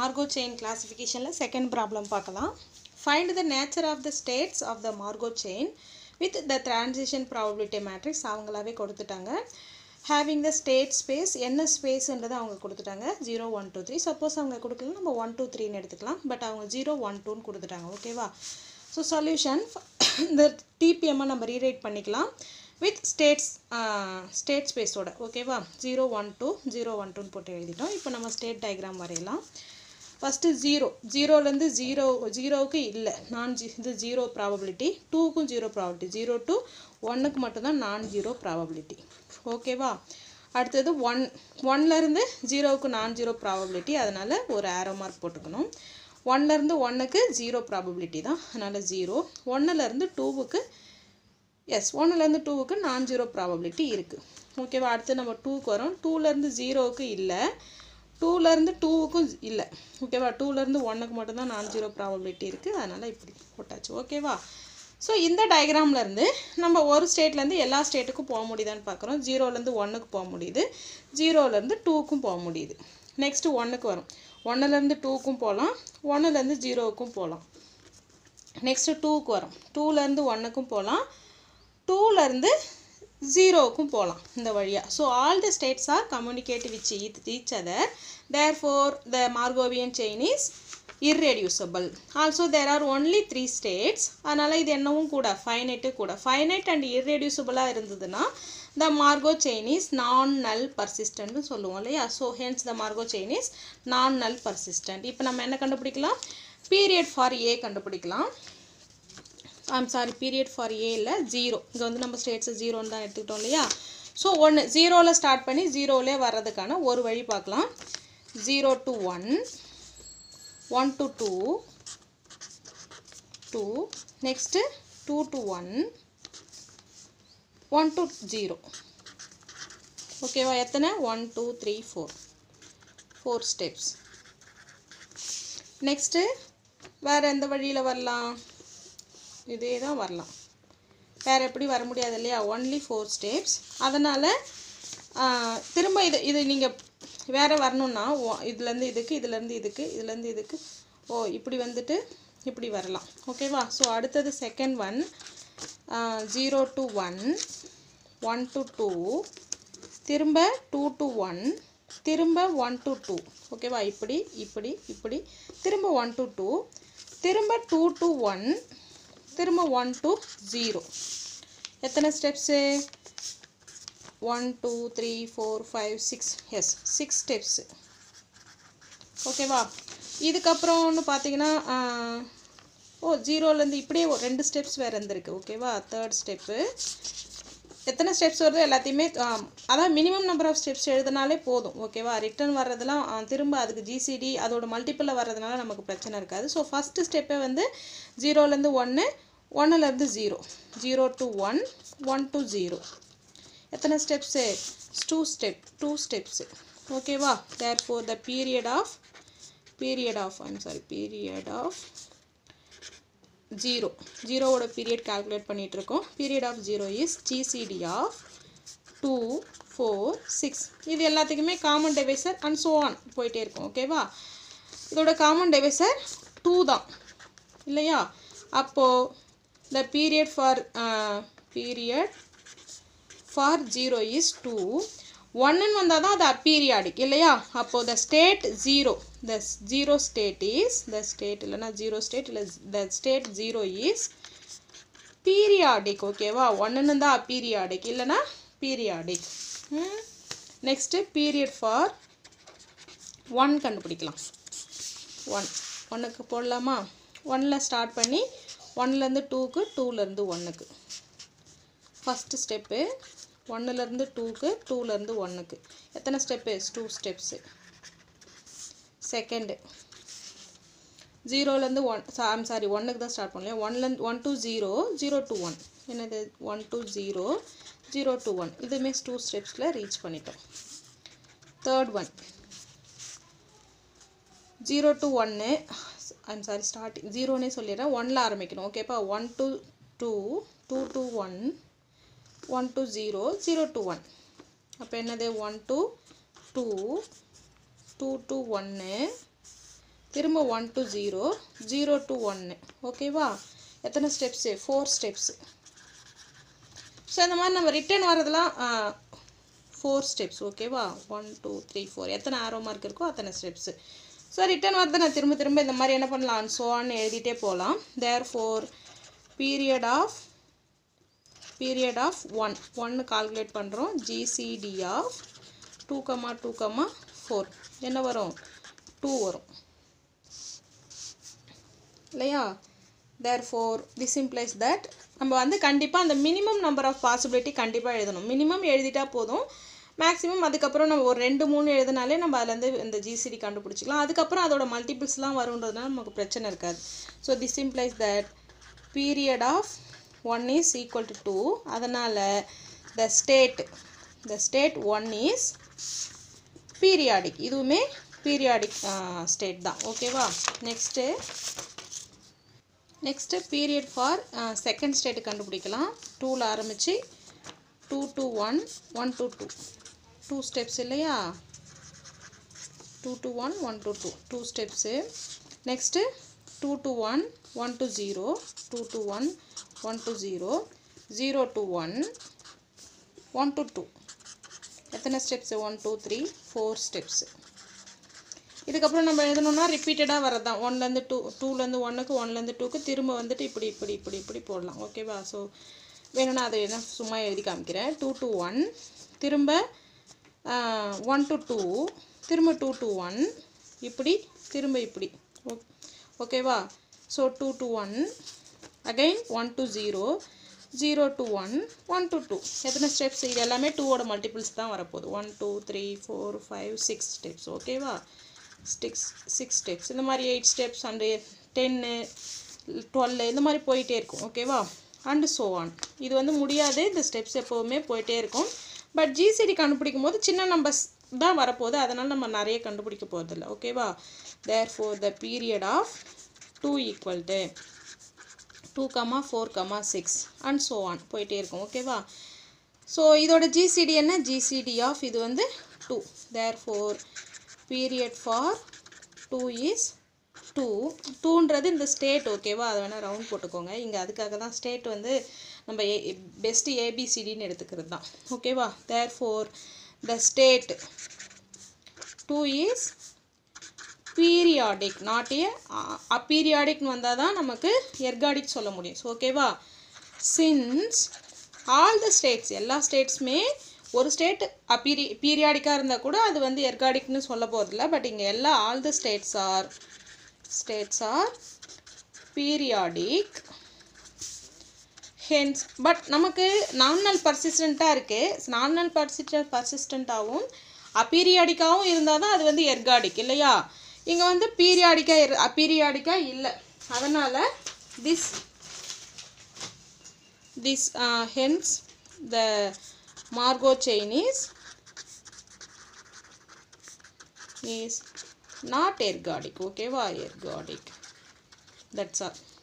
Markov chain classification la second problem பார்க்கலாம். Find the nature of the states of the Markov chain with the transition probability matrix. அவங்களாவே கொடுத்துட்டாங்க. Having the state space என்ன ஸ்பேஸ்ன்றதை அவங்க கொடுத்துட்டாங்க 0 1 2 3. Suppose அவங்க கொடுக்கல நம்ம 1 2 3 ன்னு எடுத்துக்கலாம். பட் அவங்க 0 1 2 ன்னு கொடுத்துட்டாங்க. ஓகேவா? ஸோ சொல்யூஷன் இந்த டிபிஎம் நம்ம ரீரைட் பண்ணிக்கலாம் with state space ஓட. ஓகேவா? 0 1 2 0 1 2 ன்னு போட்டு எழுதிட்டோம். இப்போ நம்ம ஸ்டேட் டயக்ராம் வரையலாம். ஃபஸ்ட்டு 0லேருந்து 0க்கு இல்லை இது 0 ப்ராபபிலிட்டி, 2க்கும் 0 ப்ராபபிலிட்டி, 0 to 1க்கு மட்டும்தான் நான் 0 ப்ராபபிலிட்டி. ஓகேவா? அடுத்தது 1லேருந்து 0க்கு நான் 0 ப்ராபபிலிட்டி, அதனால் ஒரு ஆரோ மார்க் போட்டுக்கணும். 1லேருந்து 1க்கு 0 ப்ராபபிலிட்டி தான், அதனால் 0. 1லேருந்து 2க்கு 1லேருந்து 2க்கு நான் 0 ப்ராபபிலிட்டி இருக்குது. ஓகேவா? அடுத்து நம்ம 2க்கு வரோம். 2லேருந்து 0க்கு இல்லை, 2லேருந்து 2க்கும் இல்லை. ஓகேவா? 2லேருந்து 1க்கு மட்டும்தான் நான் 0 ப்ராபபிலிட்டி இருக்குது, அதனால் இப்படி போட்டாச்சு. ஓகேவா? ஸோ இந்த டயக்ராம்லேருந்து நம்ம ஒரு ஸ்டேட்லேருந்து எல்லா ஸ்டேட்டுக்கும் போக முடியுதான்னு பார்க்குறோம். 0லேருந்து 1க்கு போக முடியுது, 0லேருந்து 2க்கும் போக முடியுது. நெக்ஸ்ட்டு 1க்கு வரும். 1லேருந்து 2க்கும் போகலாம், 1லேருந்து 0க்கும் போகலாம். நெக்ஸ்ட்டு 2க்கு வரும். 2லேருந்து 1க்கும் போகலாம், 2லேருந்து 0க்கும் போகலாம் இந்த வழியாக. So all the states are communicate with each other. Therefore the Markovian chain is irreducible. Also there are only 3 states. அதனால் இது என்னவும் கூட ஃபைனைட்டு கூட. ஃபைனைட் அண்ட் irreducible-ஆக இருந்ததுன்னா the Markov chain is non-null persistent சொல்லுவோம் இல்லையா? So hence the Markov chain is non-null persistent. இப்போ நம்ம என்ன கண்டுபிடிக்கலாம்? பீரியட் ஃபார் ஏ கண்டுபிடிக்கலாம். பீரியட் ஃபார் ஏ இல்லை 0. இங்கே வந்து நம்ம ஸ்டேட்ஸை 0ன்னு தான் எடுத்துக்கிட்டோம் இல்லையா? ஸோ 0ல் ஸ்டார்ட் பண்ணி 0லே வர்றதுக்கான ஒரு வழி பார்க்கலாம். 0 to 1, 1 to 2, 2, next 2 to 1, 1 to 0. ஓகேவா? எத்தனை? 1 2 3 4 ஸ்டெப்ஸ். நெக்ஸ்ட்டு வேறு எந்த வழியில் வரலாம்? இதே தான் வரலாம், வேறு எப்படி வர முடியாது இல்லையா? Only 4 steps. அதனால் திரும்ப இது நீங்கள் வேறு வரணுன்னா இதுலேருந்து இதுக்கு, இதுலேருந்து இதுக்கு, இதுலேருந்து இதுக்கு, இப்படி வந்துட்டு இப்படி வரலாம். ஓகேவா? ஸோ அடுத்தது செகண்ட் ஒன் 0 to 1, 1 to 2, திரும்ப 2 to 1, திரும்ப 1 to 2. ஓகேவா? இப்படி இப்படி இப்படி திரும்ப 1 to 2, திரும்ப 2 to 1, திரும்ப 1 to 0. எத்தனை ஸ்டெப்ஸு? 1 2 3 4 5 6. 6 ஸ்டெப்ஸு. ஓகேவா? இதுக்கப்புறம்னு பார்த்தீங்கன்னா 0லேருந்து இப்படியே 2 ஸ்டெப்ஸ் வேறு இருந்திருக்கு. ஓகேவா? Third step. எத்தனை ஸ்டெப்ஸ் வருதோ எல்லாத்தையுமே அதான் மினிமம் நம்பர் ஆஃப் ஸ்டெப்ஸ் எழுதினாலே போதும். ஓகேவா? ரிட்டர்ன் வர்றதுலாம் திரும்ப அதுக்கு ஜிசிடி அதோட மல்டிப்பிளில் வர்றதுனால நமக்கு பிரச்சனை இருக்காது. ஸோ ஃபஸ்ட்டு ஸ்டெப்பே வந்து 0லேருந்து 1, 1லேருந்து 0, 0 to 1, 1 to 0. எத்தனை ஸ்டெப்ஸு? 2 ஸ்டெப்ஸு. ஓகேவா? therefore the period of 0 period calculate பண்ணிட்டு இருக்கோம். Period of 0 is GCD of 2 4 6. இது எல்லாத்துக்குமே common divisor and so on போயிட்டே இருக்கும். ஓகேவா? இதோட காமன் டிவைசர் 2 தான் இல்லையா? அப்போது the period for 0 is 2. 1ன்னு வந்தால் தான் அது அப்பீரியாடிக் இல்லையா? அப்போது the state 0, the 0 state is the state இல்லைனா 0 state இல்லை the state 0 is periodic. ஓகேவா? 1ன்னு தான் அப்பீரியாடிக் இல்லைனா பீரியாடிக். நெக்ஸ்ட்டு பீரியட் ஃபார் 1 கண்டுபிடிக்கலாம். 1க்கு போடலாமா? 1ல் ஸ்டார்ட் பண்ணி 1லேருந்து 2க்கு, 2லேருந்து 1க்கு. ஃபஸ்ட்டு ஸ்டெப்பு 1லேருந்து 2க்கு, 2லேருந்து 1க்கு. எத்தனை ஸ்டெப்பு? 2 ஸ்டெப்ஸு. செகண்டு 0லேருந்து 1க்கு தான் ஸ்டார்ட் பண்ணலையா? 1 to 0, 0 to 1. என்னது? 1 to 0, 0 to 1. இதுவுமே 2 ஸ்டெப்ஸில் ரீச் பண்ணிட்டோம். தேர்ட் ஒன் 0 to 1, ஸ்டார்டிங் 0னே சொல்லிடுறேன். 1ல் ஆரம்பிக்கணும். ஓகேப்பா? 1 to 2, 2 to 1, 1 to 0, 0 to 1. அப்போ என்னது? 1 to 2, 2 to 1, திரும்ப 1 to 0, 0 to 1. ஓகேவா? எத்தனை ஸ்டெப்ஸு? 4 ஸ்டெப்ஸு. ஸோ இந்த மாதிரி நம்ம ரிட்டர்ன் வரதெல்லாம் 4 ஸ்டெப்ஸ். ஓகேவா? 1 2 3 4 எத்தனை ஆரோ மார்க் இருக்கோ அத்தனை ஸ்டெப்ஸு. ஸோ ரிட்டர்ன் வரதை நான் திரும்ப திரும்ப இந்த மாதிரி என்ன பண்ணலாம்? ஸோ ஆன் எழுதிட்டே போகலாம். therefore period of 1 கால்குலேட் பண்ணுறோம். GCD of 2, 2, 4 என்ன வரும்? 2 வரும் இல்லையா? therefore this implies that நம்ம வந்து கண்டிப்பாக அந்த மினிமம் நம்பர் ஆஃப் பாசிபிலிட்டி கண்டிப்பாக எழுதணும். மினிமம் எழுதிட்டா போதும். மேக்ஸிமம் அதுக்கப்புறம் நம்ம ஒரு 2 3 எழுதினாலே நம்ம அதுலேருந்து இந்த ஜிசிடி கண்டுபிடிச்சிக்கலாம். அதுக்கப்புறம் அதோட மல்டிபிள்ஸ்லாம் வருன்றதுனால நமக்கு பிரச்சனை இருக்காது. So this implies that period of 1 is equal to 2. அதனால் the state 1 is periodic. இதுவுமே periodic state தான். ஓகேவா? Next period for second state கண்டுபிடிக்கலாம். 2ல் ஆரம்பித்து 2 to 1, 1 to 2 2 ஸ்டெப்ஸ் இல்லையா? 2 to 1, 1 to 2 2 steps. Next 2 to 1, 1 to 0, 2 to 1, 1 to 0, 0 to 1, 1 to 2 எத்தனை steps? 1 2 3 4 steps. இதுக்கப்புறம் நம்ம எழுதணும்னா ரிப்பீட்டடாக வரதான். 1லேருந்து 2, 2லேருந்து 1க்கு, 1லேருந்து 2க்கு திரும்ப வந்துட்டு இப்படி போடலாம். ஓகேவா? ஸோ வேணும்னா அதை என்ன சும்மா எழுதி காமிக்கிறேன். 2 to 1 திரும்ப 1 to 2 திரும்ப 2 to 1 இப்படி திரும்ப இப்படி. ஓகேவா? So 2 to 1 again 1 to 0, 0 to 1, 1 to 2 எத்தனை ஸ்டெப்ஸ்? இது எல்லாமே 2ஓட மல்டிபிள்ஸ் தான் வரப்போகுது. 1 2 3 4 5 6 ஸ்டெப்ஸ். ஓகேவா? 6 ஸ்டெப்ஸ். இந்த மாதிரி 8 ஸ்டெப்ஸ் அண்டு 10 12 இந்த மாதிரி போயிட்டே இருக்கும். ஓகேவா? And so on. இது வந்து முடியாது. இந்த ஸ்டெப்ஸ் எப்போவுமே போயிட்டே இருக்கும். பட் ஜிசிடி கண்டுபிடிக்கும் போது சின்ன நம்பர்ஸ் தான் வரப்போகுது. அதனால் நம்ம நிறைய கண்டுபிடிக்க போகிறதில்ல. ஓகேவா? therefore the period of 2 equal to 2, 4, 6 and so on போயிட்டே இருக்கும். ஓகேவா? ஸோ இதோட ஜிசிடி என்ன? ஜிசிடி ஆஃப் இது வந்து 2. therefore period for 2 is 2. 2ன்றது இந்த ஸ்டேட். ஓகேவா? அதை வேணால் ரவுண்ட் போட்டுக்கோங்க. இங்கே அதுக்காக தான் ஸ்டேட் வந்து நம்ம பெஸ்ட்டு ஏபிசிடின்னு எடுத்துக்கிறது தான். ஓகேவா? therefore the state 2 is periodic, not a aperiodic வந்தால் தான் நமக்கு எர்காடிக் சொல்ல முடியும். ஸோ ஓகேவா? since all the states எல்லா ஸ்டேட்ஸுமே ஒரு ஸ்டேட் பீரியாடிக்காக இருந்தால் கூட அது வந்து எர்காடிக்னு சொல்ல போகிறதில்ல. பட் இங்கே எல்லா all the states are periodic. Hence but நமக்கு நாமினல் பர்சிஸ்டண்ட்டாக இருக்குது. நாமினல் பர்சிஸ்டண்ட்டாகவும் அப்பீரியாடிக்காகவும் இருந்தால் தான் அது வந்து எர்காடிக் இல்லையா? இங்கே வந்து அப்பீரியாடிக்காக இல்லை. அதனால் this hence the Margot chain is not ergodic. Okay, ergodic. That's all.